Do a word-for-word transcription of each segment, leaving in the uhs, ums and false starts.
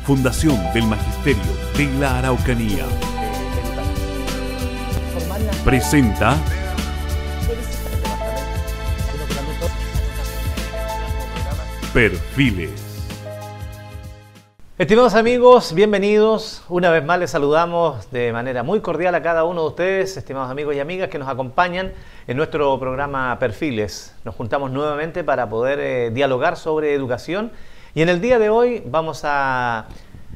Fundación del Magisterio de la Araucanía presenta Perfiles. Estimados amigos, bienvenidos. Una vez más les saludamos de manera muy cordial a cada uno de ustedes, estimados amigos y amigas que nos acompañan en nuestro programa Perfiles. Nos juntamos nuevamente para poder eh, dialogar sobre educación y en el día de hoy vamos a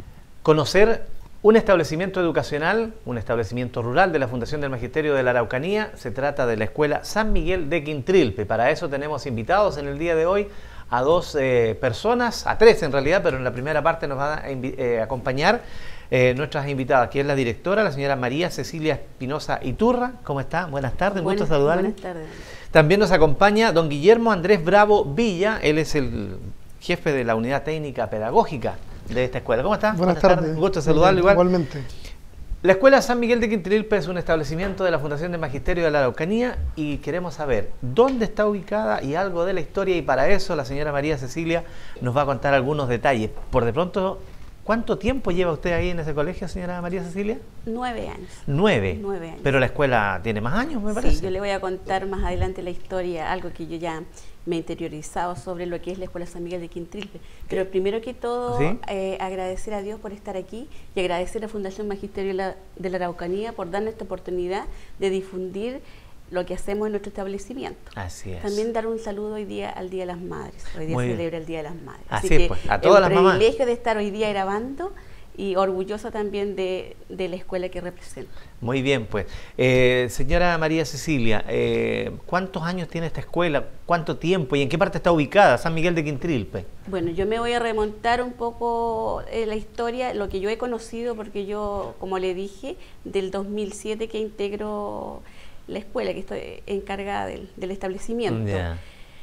conocer un establecimiento educacional, un establecimiento rural de la Fundación del Magisterio de la Araucanía. Se trata de la Escuela San Miguel de Quintrilpe. Para eso tenemos invitados en el día de hoy a dos eh, personas, a tres en realidad, pero en la primera parte nos va a eh, acompañar eh, nuestras invitadas, que es la directora, la señora María Cecilia Espinosa Iturra. ¿Cómo está? Buenas tardes, Buenas, gusto saludarle. Buenas tardes. También nos acompaña don Guillermo Andrés Bravo Villa, él es el jefe de la Unidad Técnica Pedagógica de esta escuela. ¿Cómo está? Buenas, Buenas tardes. tardes. Un gusto saludarlo igual. Igualmente. La Escuela San Miguel de Quintrilpe es un establecimiento de la Fundación del Magisterio de la Araucanía y queremos saber dónde está ubicada y algo de la historia, y para eso la señora María Cecilia nos va a contar algunos detalles. Por de pronto, ¿cuánto tiempo lleva usted ahí en ese colegio, señora María Cecilia? Nueve años. Nueve. Nueve años. Pero la escuela tiene más años, me parece. Sí, yo le voy a contar más adelante la historia, algo que yo ya me he interiorizado sobre lo que es la Escuela San Miguel de Quintrilpe. Pero primero que todo, ¿Sí? eh, agradecer a Dios por estar aquí y agradecer a la Fundación Magisterio de la, de la Araucanía por darnos esta oportunidad de difundir lo que hacemos en nuestro establecimiento. Así es. También dar un saludo hoy día al Día de las Madres. Hoy día Muy se bien. celebra el Día de las Madres. Así, Así es, que pues, a todas las mamás. El privilegio de estar hoy día grabando y orgullosa también de, de la escuela que represento. Muy bien, pues. Eh, señora María Cecilia, eh, ¿cuántos años tiene esta escuela? ¿Cuánto tiempo? ¿Y en qué parte está ubicada? San Miguel de Quintrilpe. Bueno, yo me voy a remontar un poco eh, la historia, lo que yo he conocido, porque yo, como le dije, del dos mil siete que integro la escuela, que estoy encargada del, del establecimiento. Ya.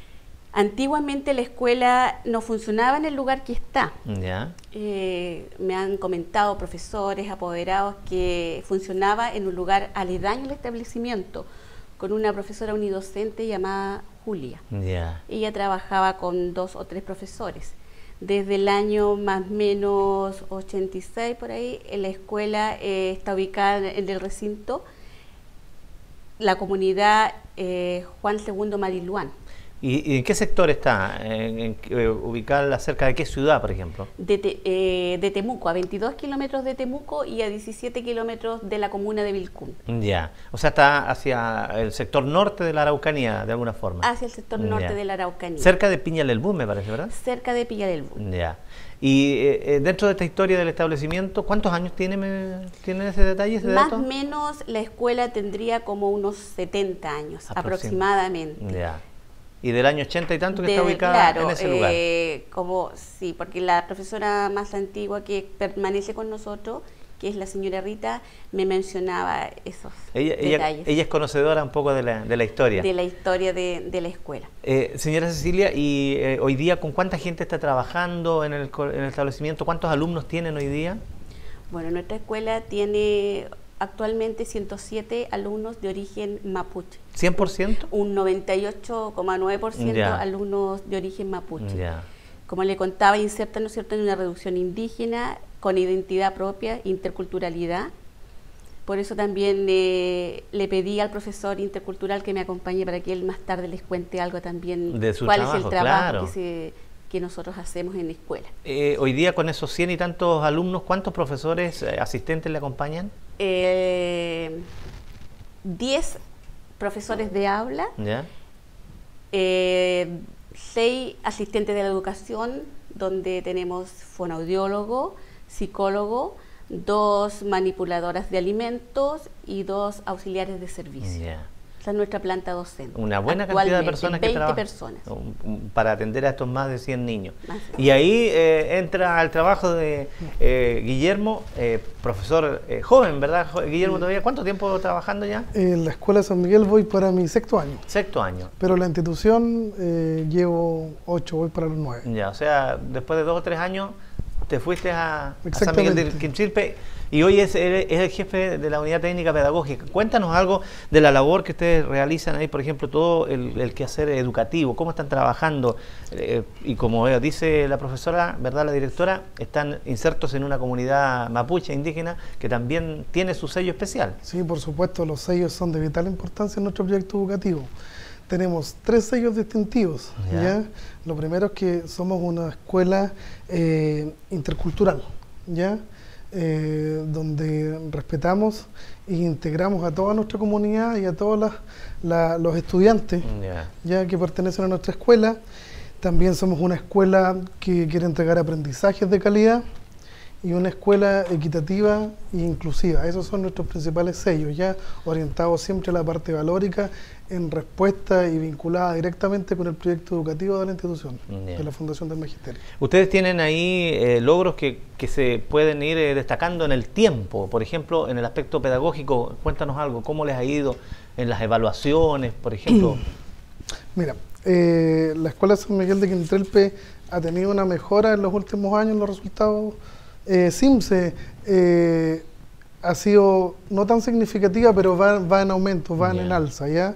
Antiguamente la escuela no funcionaba en el lugar que está. Ya. Eh, me han comentado profesores, apoderados, que funcionaba en un lugar aledaño al establecimiento, con una profesora unidocente llamada Julia. Ya. Ella trabajaba con dos o tres profesores. Desde el año más o menos ochenta y seis, por ahí, en la escuela eh, está ubicada en el recinto la comunidad eh, Juan segundo Mariluán. ¿Y, ¿Y en qué sector está? ¿En, en, eh, ubicada cerca de qué ciudad, por ejemplo? De, te, eh, de Temuco, a veintidós kilómetros de Temuco y a diecisiete kilómetros de la comuna de Vilcún. Ya, o sea, está hacia el sector norte de la Araucanía, de alguna forma. Hacia el sector norte Ya. de la Araucanía. Cerca de Piñalelbú, me parece, ¿verdad? Cerca de Pillalelbú. Ya. Y eh, eh, dentro de esta historia del establecimiento, ¿cuántos años tiene, me, tiene ese detalle, ese Más o dato? menos la escuela tendría como unos setenta años, Aproxim- aproximadamente. Ya. ¿Y del año ochenta y tanto que De- está ubicada claro, en ese lugar? eh, como, sí, porque la profesora más antigua que permanece con nosotros, que es la señora Rita, me mencionaba esos Ella, ella, detalles ella es conocedora un poco de la, de la historia. de la historia de, de la escuela. Eh, señora Cecilia, ¿y eh, hoy día con cuánta gente está trabajando en el, co- en el establecimiento? ¿Cuántos alumnos tienen hoy día? Bueno, nuestra escuela tiene actualmente ciento siete alumnos de origen mapuche. ¿cien por ciento? Un noventa y ocho coma nueve por ciento Ya. alumnos de origen mapuche. Ya. Como le contaba, inserta, ¿no es cierto?, en una reducción indígena, con identidad propia, interculturalidad. Por eso también eh, le pedí al profesor intercultural que me acompañe para que él más tarde les cuente algo también, De su cuál trabajo, es el trabajo claro. que, se, que nosotros hacemos en la escuela. Eh, hoy día con esos cien y tantos alumnos, ¿cuántos profesores eh, asistentes le acompañan? Eh, diez profesores de habla, ¿Ya? eh, seis asistentes de la educación, donde tenemos fonoaudiólogo, psicólogo, dos manipuladoras de alimentos y dos auxiliares de servicio. Ya. Esa es nuestra planta docente. Una buena cantidad de personas que veinte trabajan personas. um, um, para atender a estos más de cien niños. Así es. Y ahí eh, entra al trabajo de eh, Guillermo, eh, profesor eh, joven, ¿verdad? Jo- Guillermo, todavía, ¿cuánto tiempo trabajando ya? En la Escuela San Miguel voy para mi sexto año, Sexto año. pero la institución eh, llevo ocho, voy para los nueve. Ya, o sea, después de dos o tres años te fuiste a, a San Miguel del Quinchilpe y hoy es, es el jefe de la unidad técnica pedagógica. Cuéntanos algo de la labor que ustedes realizan ahí, por ejemplo, todo el, el quehacer educativo, cómo están trabajando. Eh, y como dice la profesora, ¿verdad?, la directora, están insertos en una comunidad mapuche indígena que también tiene su sello especial. Sí, por supuesto, los sellos son de vital importancia en nuestro proyecto educativo. Tenemos tres sellos distintivos. ¿Ya? ¿Ya? Lo primero es que somos una escuela eh, intercultural, ¿ya? Eh, donde respetamos e integramos a toda nuestra comunidad y a todos las, la, los estudiantes yeah. ya que pertenecen a nuestra escuela. También somos una escuela que quiere entregar aprendizajes de calidad y una escuela equitativa e inclusiva. Esos son nuestros principales sellos, ya orientados siempre a la parte valórica en respuesta y vinculada directamente con el proyecto educativo de la institución, yeah. de la Fundación del Magisterio. Ustedes tienen ahí eh, logros que, que se pueden ir eh, destacando en el tiempo, por ejemplo, en el aspecto pedagógico. Cuéntanos algo, ¿cómo les ha ido en las evaluaciones, por ejemplo? Mira, eh, la Escuela San Miguel de Quintrelpe ha tenido una mejora en los últimos años en los resultados. Eh, SIMSE eh, ha sido no tan significativa, pero va, va en aumento, van yeah. en alza, ¿ya?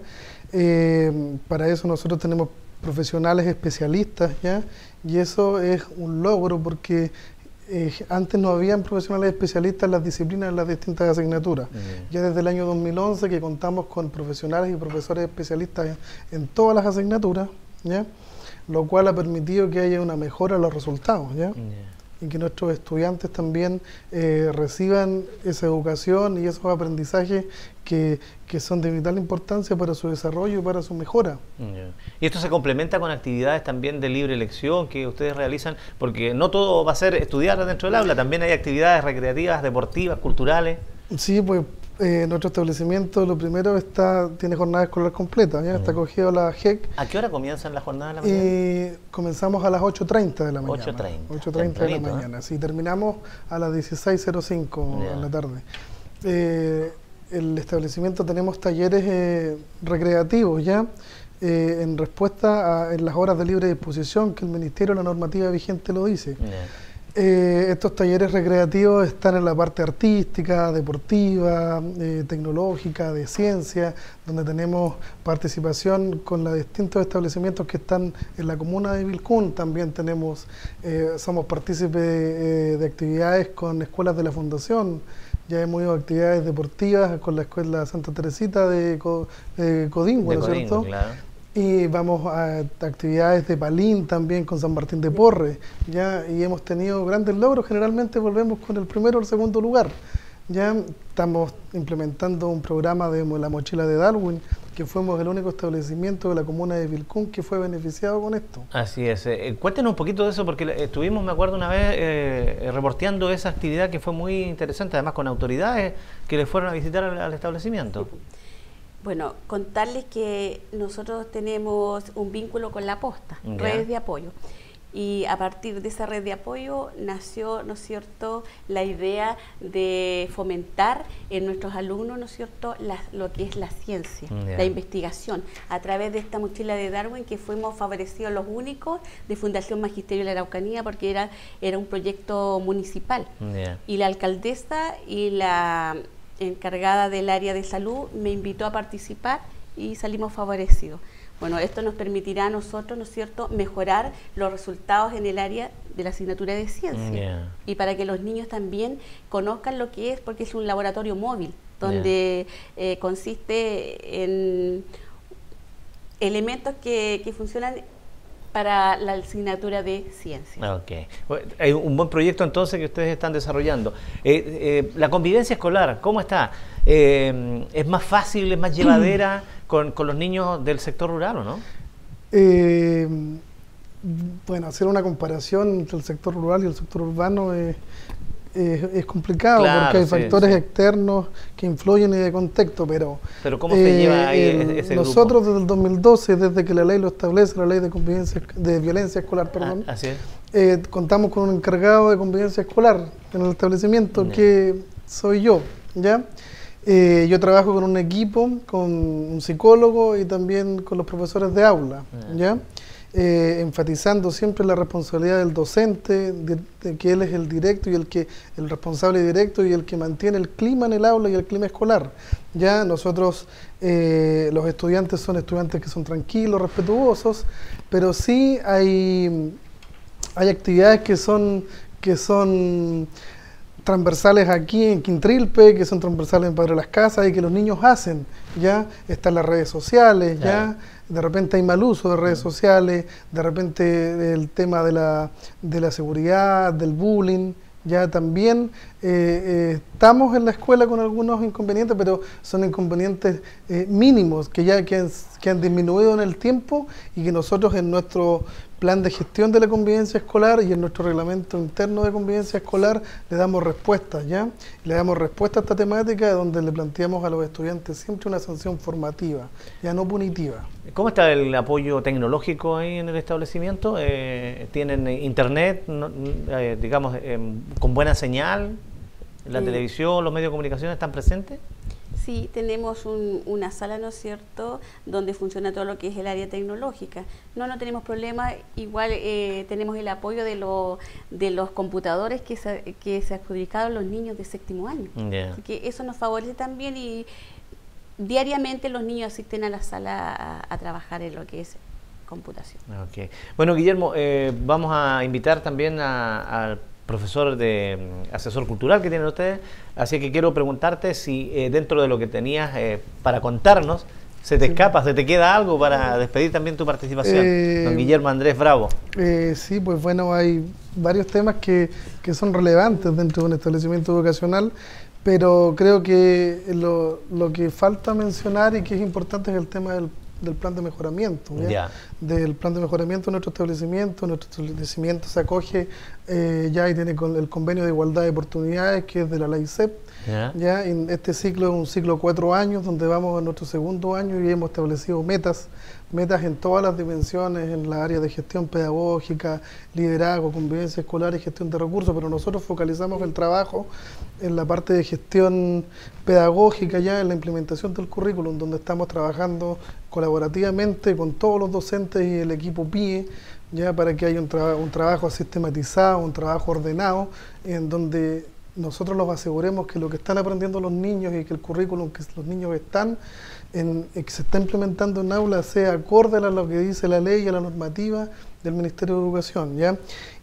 Eh, para eso nosotros tenemos profesionales especialistas, ¿ya? Y eso es un logro porque eh, antes no habían profesionales especialistas en las disciplinas, en las distintas asignaturas. Yeah. Ya desde el año dos mil once que contamos con profesionales y profesores especialistas en, en todas las asignaturas, ¿ya? Lo cual ha permitido que haya una mejora en los resultados, ¿ya? Yeah. Y que nuestros estudiantes también eh, reciban esa educación y esos aprendizajes que, que son de vital importancia para su desarrollo y para su mejora. Yeah. Y esto se complementa con actividades también de libre elección que ustedes realizan, porque no todo va a ser estudiar dentro del aula, también hay actividades recreativas, deportivas, culturales. Sí, pues eh, nuestro establecimiento, lo primero, está tiene jornada escolar completa, ¿ya? Mm. Está acogido a la G E C. ¿A qué hora comienzan las jornadas de la mañana? Eh, comenzamos a las ocho treinta de la mañana. ocho treinta. ocho treinta de la mañana, ¿eh? Sí, terminamos a las dieciséis cero cinco yeah. de la tarde. Eh, el establecimiento tenemos talleres eh, recreativos, ¿ya? Eh, en respuesta a en las horas de libre disposición que el Ministerio, la normativa vigente lo dice. Yeah. Eh, estos talleres recreativos están en la parte artística, deportiva, eh, tecnológica, de ciencia, donde tenemos participación con los distintos establecimientos que están en la comuna de Vilcún. También tenemos, eh, somos partícipes de, eh, de actividades con escuelas de la Fundación. Ya hemos ido a actividades deportivas con la Escuela Santa Teresita de, Co, de Codingua, ¿no es cierto? Claro. Y vamos a actividades de Palín también con San Martín de Porres, ya, y hemos tenido grandes logros. Generalmente volvemos con el primero o el segundo lugar. Ya estamos implementando un programa de la mochila de Darwin, que fuimos el único establecimiento de la comuna de Vilcún que fue beneficiado con esto. Así es. Eh, cuéntenos un poquito de eso, porque estuvimos, me acuerdo una vez, eh, reporteando esa actividad que fue muy interesante, además con autoridades que les fueron a visitar al, al establecimiento. Bueno, contarles que nosotros tenemos un vínculo con la Posta, yeah. redes de apoyo. Y a partir de esa red de apoyo nació, ¿no es cierto?, la idea de fomentar en nuestros alumnos, ¿no es cierto?, la, lo que es la ciencia, yeah. la investigación, a través de esta mochila de Darwin, que fuimos favorecidos los únicos de Fundación Magisterio de la Araucanía, porque era, era un proyecto municipal. Yeah. Y la alcaldesa y la encargada del área de salud me invitó a participar y salimos favorecidos. Bueno, esto nos permitirá a nosotros, ¿no es cierto?, mejorar los resultados en el área de la asignatura de ciencia. Yeah. Y para que los niños también conozcan lo que es, porque es un laboratorio móvil, donde yeah. eh, consiste en elementos que, que funcionan para la asignatura de ciencia. Ok. Hay un buen proyecto entonces que ustedes están desarrollando. Eh, eh, la convivencia escolar, ¿cómo está? Eh, ¿Es más fácil, es más llevadera con, con los niños del sector rural o no? Eh, bueno, hacer una comparación entre el sector rural y el sector urbano es, es, es complicado, claro, porque hay sí, factores sí. externos que influyen y de contexto, pero... Pero ¿cómo se eh, lleva ahí el, ese nosotros grupo? Desde el dos mil doce, desde que la ley lo establece, la ley de convivencia, de violencia escolar, perdón, ah, así es. Eh, contamos con un encargado de convivencia escolar en el establecimiento, yeah. que soy yo, ¿ya? Eh, yo trabajo con un equipo, con un psicólogo y también con los profesores de aula, yeah. ¿ya? eh, enfatizando siempre la responsabilidad del docente, de, de que él es el directo y el que el responsable directo y el que mantiene el clima en el aula y el clima escolar. Ya nosotros, eh, los estudiantes son estudiantes que son tranquilos, respetuosos, pero sí hay, hay actividades que son, que son transversales aquí en Quintrilpe, que son transversales en Padre Las Casas y que los niños hacen, ya están las redes sociales, claro. ya de repente hay mal uso de redes sociales, de repente el tema de la, de la seguridad, del bullying, ya también eh, eh, estamos en la escuela con algunos inconvenientes, pero son inconvenientes eh, mínimos que ya que han, que han disminuido en el tiempo y que nosotros en nuestro plan de gestión de la convivencia escolar y en nuestro reglamento interno de convivencia escolar le damos respuesta, ¿ya? Le damos respuesta a esta temática donde le planteamos a los estudiantes siempre una sanción formativa, ya no punitiva. ¿Cómo está el apoyo tecnológico ahí en el establecimiento? Eh, ¿Tienen internet, no, eh, digamos, eh, con buena señal? ¿La Sí. televisión, los medios de comunicación están presentes? Sí, tenemos un, una sala, ¿no es cierto?, donde funciona todo lo que es el área tecnológica. No, no tenemos problema, igual eh, tenemos el apoyo de, lo, de los computadores que se, que se adjudicaron los niños de séptimo año. Yeah. Así que eso nos favorece también y diariamente los niños asisten a la sala a, a trabajar en lo que es computación. Okay. Bueno, Guillermo, eh, vamos a invitar también al profesor de um, asesor cultural que tienen ustedes, así que quiero preguntarte si eh, dentro de lo que tenías eh, para contarnos, se te Sí. escapa, se te queda algo para despedir también tu participación, Eh, don Guillermo Andrés Bravo. Eh, sí, pues bueno, hay varios temas que, que son relevantes dentro de un establecimiento educacional, pero creo que lo, lo que falta mencionar y que es importante es el tema del, del plan de mejoramiento, ¿ya? Ya. Del plan de mejoramiento de nuestro establecimiento. Nuestro establecimiento se acoge eh, ya y tiene con el convenio de igualdad de oportunidades, que es de la ley C E P. Ya. Ya en este ciclo es un ciclo de cuatro años, donde vamos a nuestro segundo año y hemos establecido metas, metas en todas las dimensiones, en la área de gestión pedagógica, liderazgo, convivencia escolar y gestión de recursos, pero nosotros focalizamos el trabajo en la parte de gestión pedagógica, ya en la implementación del currículum, donde estamos trabajando colaborativamente con todos los docentes y el equipo P I E, ya para que haya un, traba- un trabajo sistematizado, un trabajo ordenado, en donde nosotros nos aseguremos que lo que están aprendiendo los niños y que el currículum que los niños están en, que se está implementando en aula sea acorde a lo que dice la ley y a la normativa del Ministerio de Educación, ¿ya?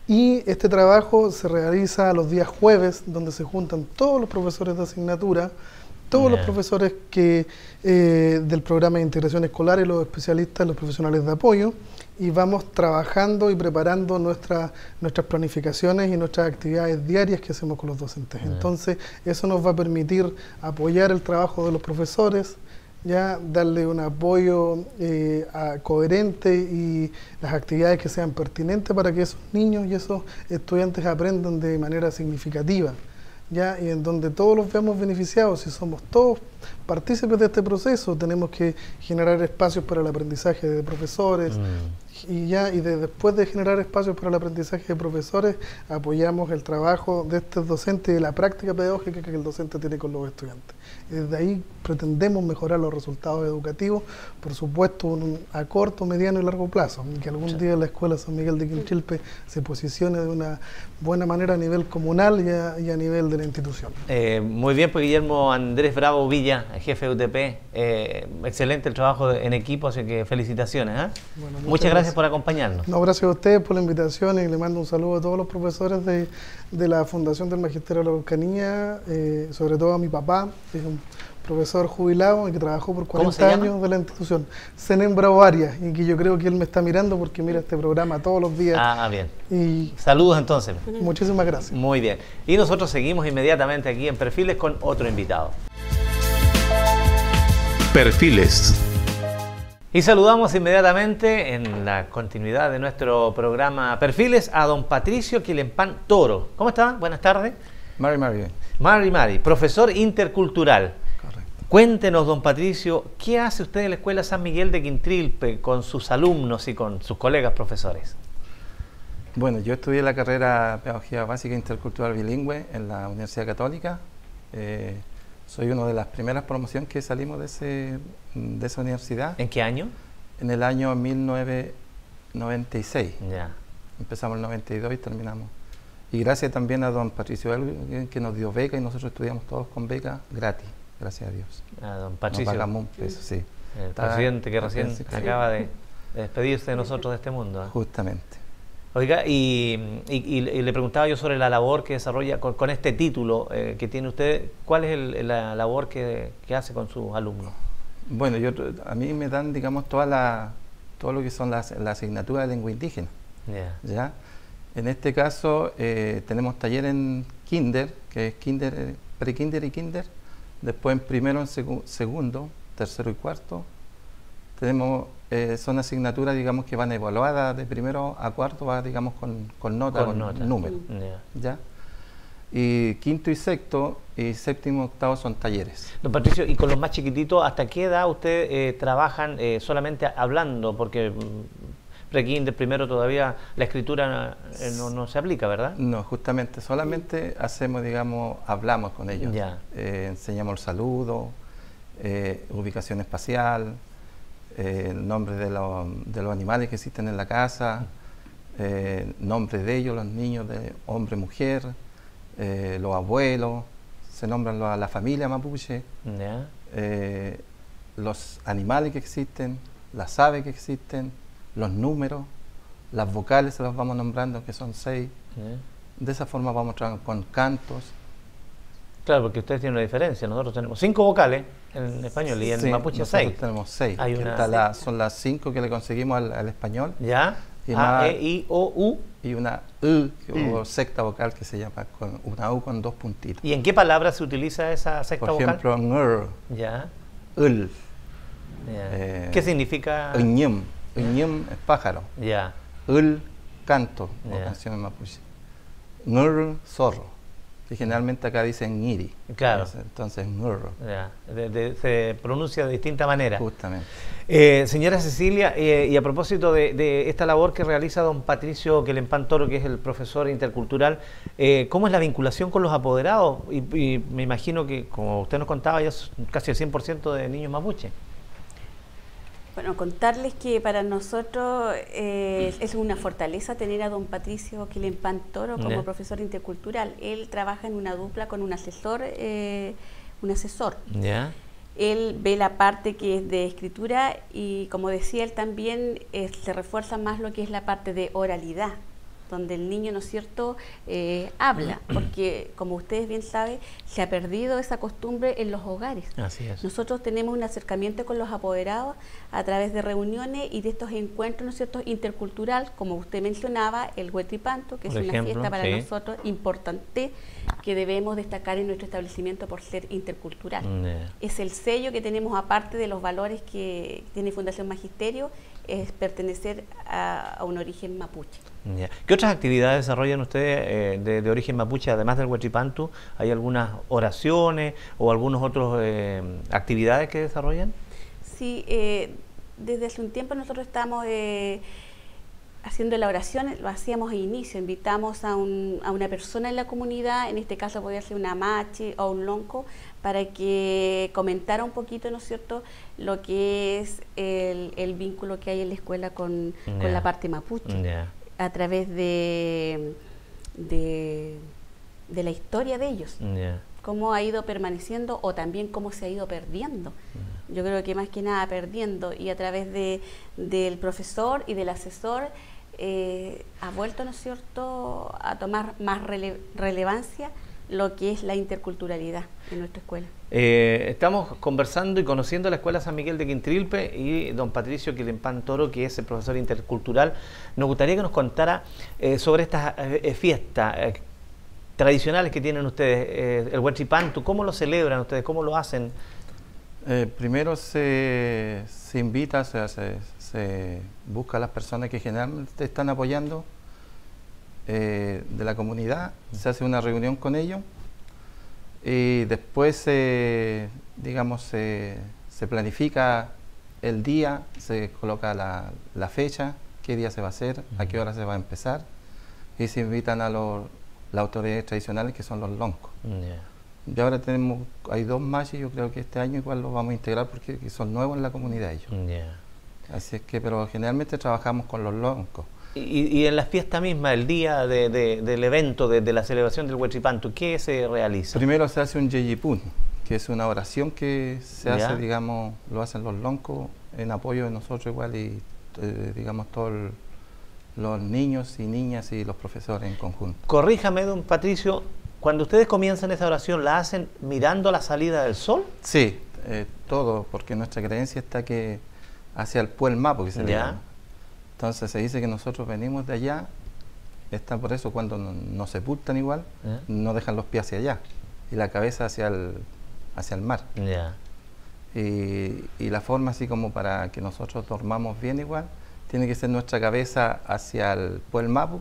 Y este trabajo se realiza los días jueves, donde se juntan todos los profesores de asignatura, todos Bien. los profesores que eh, del programa de integración escolar y los especialistas, los profesionales de apoyo, y vamos trabajando y preparando nuestra, nuestras planificaciones y nuestras actividades diarias que hacemos con los docentes. Bien. Entonces, eso nos va a permitir apoyar el trabajo de los profesores, ya darle un apoyo eh, a- coherente y las actividades que sean pertinentes para que esos niños y esos estudiantes aprendan de manera significativa, ya, y en donde todos los veamos beneficiados. Si somos todos partícipes de este proceso, tenemos que generar espacios para el aprendizaje de profesores, Mm. y ya y de- después de generar espacios para el aprendizaje de profesores, apoyamos el trabajo de estos docentes y la práctica pedagógica que el docente tiene con los estudiantes. Y desde ahí pretendemos mejorar los resultados educativos, por supuesto, un- a corto, mediano y largo plazo, y que algún día la Escuela San Miguel de Quinchilpe se posicione de una buena manera a nivel comunal y a, y a nivel de la institución. Eh, muy bien, pues Guillermo Andrés Bravo Villa, jefe de U T P, eh, excelente el trabajo de- en equipo, así que felicitaciones. ¿eh? Bueno, muchas, muchas gracias gracias. por acompañarnos. No, gracias a ustedes por la invitación y le mando un saludo a todos los profesores de, de la Fundación del Magisterio de la Araucanía, eh, sobre todo a mi papá, que es un profesor jubilado y que trabajó por ¿Cómo se cuarenta llama? años de la institución, Zenén Bravo Arias, y que yo creo que él me está mirando porque mira este programa todos los días. Ah, bien. Y Saludos entonces. muchísimas gracias. Muy bien. Y nosotros seguimos inmediatamente aquí en Perfiles con otro invitado. Perfiles. Y saludamos inmediatamente, en la continuidad de nuestro programa Perfiles, a don Patricio Quilempan Toro. ¿Cómo está? Buenas tardes. Mari Mari. Mari Mari, profesor intercultural. Correcto. Cuéntenos, don Patricio, ¿qué hace usted en la Escuela San Miguel de Quintrilpe con sus alumnos y con sus colegas profesores? Bueno, yo estudié la carrera Pedagogía Básica Intercultural Bilingüe en la Universidad Católica. Eh, soy una de las primeras promociones que salimos de, ese, de esa universidad ¿En qué año? en el año mil novecientos noventa y seis. Ya. Empezamos el noventa y dos y terminamos. Y gracias también a don Patricio Elwin, que nos dio beca y nosotros estudiamos todos con beca gratis, gracias a Dios. A don Patricio. No pagamos un peso, sí. El Está, presidente que recién sí. acaba de, de despedirse de nosotros de este mundo. ¿eh? Justamente. Oiga, y, y, y le preguntaba yo sobre la labor que desarrolla con, con este título eh, que tiene usted. ¿Cuál es el, la labor que, que hace con sus alumnos? Bueno, yo, a mí me dan, digamos, toda la, todo lo que son las la asignaturas de lengua indígena. Yeah. ¿Ya? En este caso eh, tenemos taller en kinder, que es kinder, eh, pre-kinder y kinder. Después en primero, en segu segundo, tercero y cuarto. Tenemos, eh, son asignaturas, digamos, que van evaluadas de primero a cuarto, va, digamos, con, con nota, con, con nota. número. Yeah. ¿Ya? Y quinto y sexto, y séptimo y octavo son talleres. Don Patricio, y con los más chiquititos, ¿hasta qué edad ustedes eh, trabajan eh, solamente hablando? Porque mm, pre-kinder, primero todavía la escritura eh, no, no se aplica, ¿verdad? No, justamente, solamente hacemos, digamos, hablamos con ellos. Ya. Eh, enseñamos el saludo, eh, ubicación espacial, eh, el nombre de, lo, de los animales que existen en la casa, eh, nombre de ellos, los niños, de hombre, mujer, eh, los abuelos, se nombran a la familia mapuche, Ya. eh, los animales que existen, las aves que existen, los números, las vocales se las vamos nombrando, que son seis. Ya. De esa forma vamos trabajando con cantos. Claro, porque ustedes tienen una diferencia. Nosotros tenemos cinco vocales en español y en Sí, mapuche nosotros seis. tenemos seis. Hay que una- está la- son las cinco que le conseguimos al, al español. ¿Ya? Y A, más- E, I, O, U. Y una U, que- Mm. o sexta vocal, que se llama con una U con dos puntitos. ¿Y en qué palabra se utiliza esa sexta Por vocal? ejemplo, ngr, Ya. ul, Ya. Eh, ¿Qué significa? uñum. Uñum es pájaro. Ya. Ul, canto, o Ya. canción en mapuche. Ngr, zorro, que generalmente acá dicen ngiri. Claro. Entonces, ngr, Ya. De- de- se pronuncia de distinta manera. justamente. Eh, señora Cecilia, eh, y a propósito de, de esta labor que realiza don Patricio Quelempán Toro, que es el profesor intercultural, eh, ¿cómo es la vinculación con los apoderados? Y, y me imagino que, como usted nos contaba, ya es casi el cien por ciento de niños mapuche. Bueno, contarles que para nosotros eh, es una fortaleza tener a don Patricio Quelempán Toro como Ya. profesor intercultural. Él trabaja en una dupla con un asesor, eh, un asesor. ¿Ya? Él ve la parte que es de escritura y, como decía él también, eh, se refuerza más lo que es la parte de oralidad, donde el niño, ¿no es cierto?, eh, habla, porque, como ustedes bien saben, se ha perdido esa costumbre en los hogares. Así es. Nosotros tenemos un acercamiento con los apoderados a través de reuniones y de estos encuentros, ¿no es cierto?, intercultural, como usted mencionaba, el Huetripanto, que Por es una ejemplo, fiesta para sí. nosotros importante, que debemos destacar en nuestro establecimiento por ser intercultural. Ya. Es el sello que tenemos, aparte de los valores que tiene Fundación Magisterio, es pertenecer a, a un origen mapuche. Ya. ¿Qué otras actividades desarrollan ustedes eh, de, de origen mapuche, además del Huetripantu? ¿Hay algunas oraciones o algunas otras eh, actividades que desarrollan? Sí, eh, desde hace un tiempo nosotros estamos eh, haciendo la oración, lo hacíamos a inicio, invitamos a, un, a una persona en la comunidad, en este caso podría ser una machi o un lonco, para que comentara un poquito, ¿no es cierto?, lo que es el, el vínculo que hay en la escuela con, Ya. con la parte mapuche. Ya. A través de, de, de la historia de ellos, Ya. cómo ha ido permaneciendo o también cómo se ha ido perdiendo. Yo creo que más que nada perdiendo, y a través de, del profesor y del asesor eh, ha vuelto, ¿no es cierto?, a tomar más rele relevancia lo que es la interculturalidad en nuestra escuela. Eh, estamos conversando y conociendo la Escuela San Miguel de Quintrilpe y don Patricio Quelempán Toro, que es el profesor intercultural. Nos gustaría que nos contara eh, sobre estas eh, fiestas eh, tradicionales que tienen ustedes, eh, el Huetripantu. ¿Cómo lo celebran ustedes? ¿Cómo lo hacen? Eh, primero se, se invita, se, se, se busca a las personas que generalmente están apoyando eh, de la comunidad, se hace una reunión con ellos y después se, digamos, se, se planifica el día, se coloca la, la fecha, qué día se va a hacer, a qué hora se va a empezar, y se invitan a los, las autoridades tradicionales, que son los loncos. Yeah. Y ahora tenemos, hay dos machis, yo creo que este año igual los vamos a integrar porque son nuevos en la comunidad ellos. Yeah. Así es que, pero generalmente trabajamos con los loncos. Y, y en la fiesta misma, el día de, de, del evento, de, de la celebración del Huechipantu, ¿qué se realiza? Primero se hace un yeyipún, que es una oración que se ¿Ya? hace, digamos, lo hacen los loncos en apoyo de nosotros igual y, eh, digamos, todos los niños y niñas y los profesores en conjunto. Corríjame, don Patricio, cuando ustedes comienzan esa oración, ¿la hacen mirando la salida del sol? Sí, eh, todo, porque nuestra creencia está que hacia el Puel Mapu, que se le ¿Ya? llama. Entonces se dice que nosotros venimos de allá, está por eso cuando nos, nos sepultan igual, ¿Ya? no dejan los pies hacia allá y la cabeza hacia el, hacia el mar. Ya. Y, y la forma así como para que nosotros dormamos bien igual, tiene que ser nuestra cabeza hacia el Puel Mapu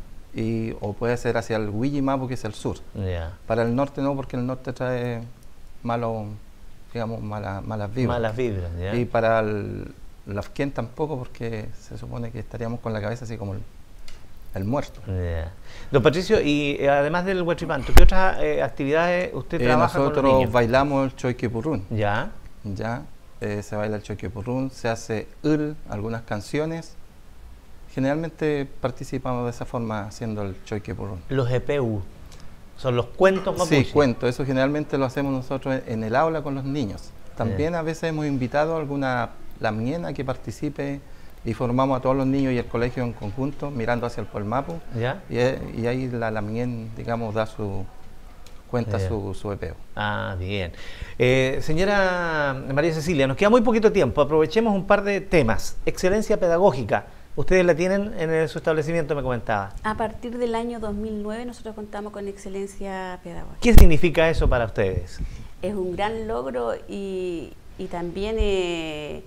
y, o puede ser hacia el Huilli Mapu, que es el sur. Ya. Para el norte no, porque el norte trae malo, digamos, mala, malas vibras. Malas vibras, ¿ya? Y para el Lafquén tampoco, porque se supone que estaríamos con la cabeza así como el, el muerto. Ya. Don Patricio, y eh, además del Huechipantu, ¿qué otras eh, actividades usted Eh, trabaja con los nosotros niños? bailamos el choiquipurrún. Ya. Ya, eh, se baila el choiquipurrún, se hace ul, algunas canciones. Generalmente participamos de esa forma haciendo el choiquipurrún. Los E P U, son los cuentos mapuche. Sí, cuento. Eso generalmente lo hacemos nosotros en el aula con los niños. También a veces hemos invitado a alguna lamniena que participe y formamos a todos los niños y el colegio en conjunto mirando hacia el Puel Mapu. ¿Ya? Y, eh, y ahí la lamnien, digamos, da su cuenta Ya. su, su E P O. Ah, bien. Eh, señora María Cecilia, nos queda muy poquito tiempo. Aprovechemos un par de temas. Excelencia pedagógica. Ustedes la tienen en el- su establecimiento, me comentaba. A partir del año dos mil nueve nosotros contamos con excelencia pedagógica. ¿Qué significa eso para ustedes? Es un gran logro y, y también eh,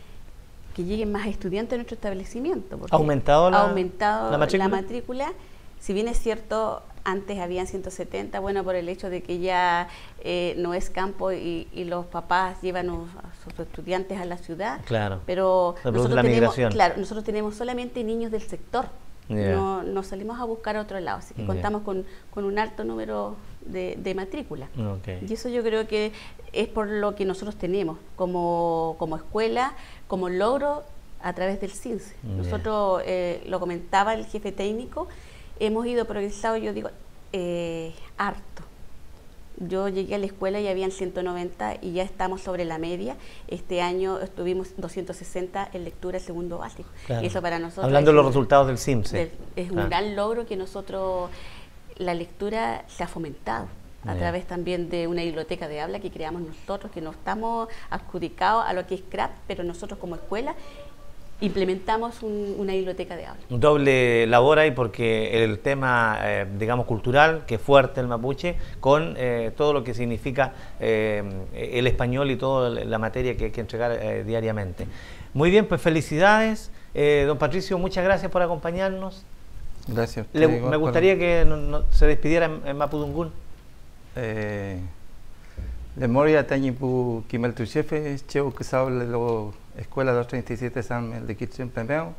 que lleguen más estudiantes a nuestro establecimiento. porque ¿Ha aumentado la- ha aumentado la matrícula? la matrícula. Si bien es cierto, antes habían ciento setenta, bueno, por el hecho de que ya eh, no es campo y, y los papás llevan a sus estudiantes a la ciudad. Claro. Pero Se produce nosotros la tenemos, migración. claro, nosotros tenemos solamente niños del sector. Ya. No, no salimos a buscar a otro lado, así que Ya. contamos con, con un alto número de, de matrícula. Ok. Y eso yo creo que es por lo que nosotros tenemos como, como escuela, como logro a través del C I N S E. Ya. Nosotros, eh, lo comentaba el jefe técnico, hemos ido progresando, yo digo, eh, harto. Yo llegué a la escuela y habían ciento noventa y ya estamos sobre la media. Este año estuvimos doscientos sesenta en lectura segundo básico. Claro. Y eso para nosotros Hablando de es los un- resultados del SIMSE. del- es un Claro. gran logro que nosotros, la lectura se ha fomentado a Ya. través también de una biblioteca de habla que creamos nosotros, que no estamos adjudicados a lo que es C R A P, pero nosotros como escuela implementamos un- una biblioteca de habla. Doble labor ahí porque el tema, eh, digamos, cultural, que es fuerte el mapuche, con eh, todo lo que significa eh, el español y toda la materia que hay que entregar eh, diariamente. Muy bien, pues felicidades. Eh, don Patricio, muchas gracias por acompañarnos. Gracias. a usted, Le- igual, me por- gustaría que no- no- se despidiera en, en Mapudungún. Eh, Le moria tañipu kimel tu chefe, cheu que sabe lo escuela doscientos treinta y siete San de Kitchen Pemeo.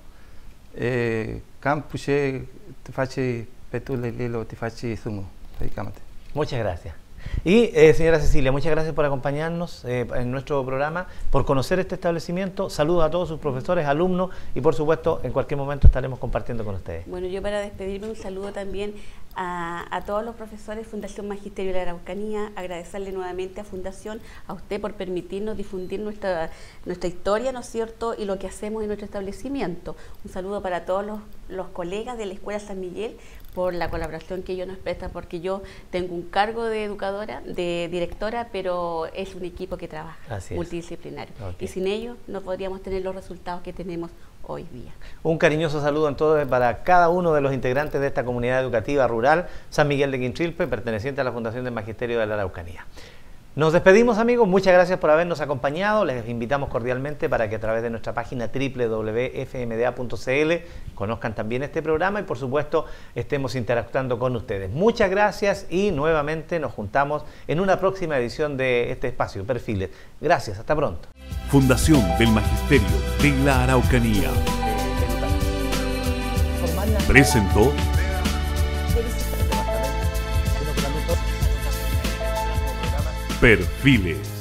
Eh, campuche te fache petule lilo te fache zumo. Dedicámate. Muchas gracias. Y eh, señora Cecilia, muchas gracias por acompañarnos eh, en nuestro programa, por conocer este establecimiento. Saludos a todos sus profesores, alumnos y por supuesto en cualquier momento estaremos compartiendo con ustedes. Bueno, yo para despedirme un saludo también a, a todos los profesores Fundación Magisterio de la Araucanía, agradecerle nuevamente a Fundación, a usted por permitirnos difundir nuestra, nuestra historia, ¿no es cierto?, y lo que hacemos en nuestro establecimiento. Un saludo para todos los, los colegas de la Escuela San Miguel por la colaboración que ellos nos prestan, porque yo tengo un cargo de educadora, de directora, pero es un equipo que trabaja, Así es. multidisciplinario. Ok. Y sin ellos no podríamos tener los resultados que tenemos hoy día. Un cariñoso saludo entonces para cada uno de los integrantes de esta comunidad educativa rural San Miguel de Quinchilpe, perteneciente a la Fundación del Magisterio de la Araucanía. Nos despedimos, amigos, muchas gracias por habernos acompañado, les invitamos cordialmente para que a través de nuestra página doble u doble u doble u punto f m d a punto c l conozcan también este programa y por supuesto estemos interactuando con ustedes. Muchas gracias y nuevamente nos juntamos en una próxima edición de este espacio, Perfiles. Gracias, hasta pronto. Fundación del Magisterio de la Araucanía presentó Perfiles.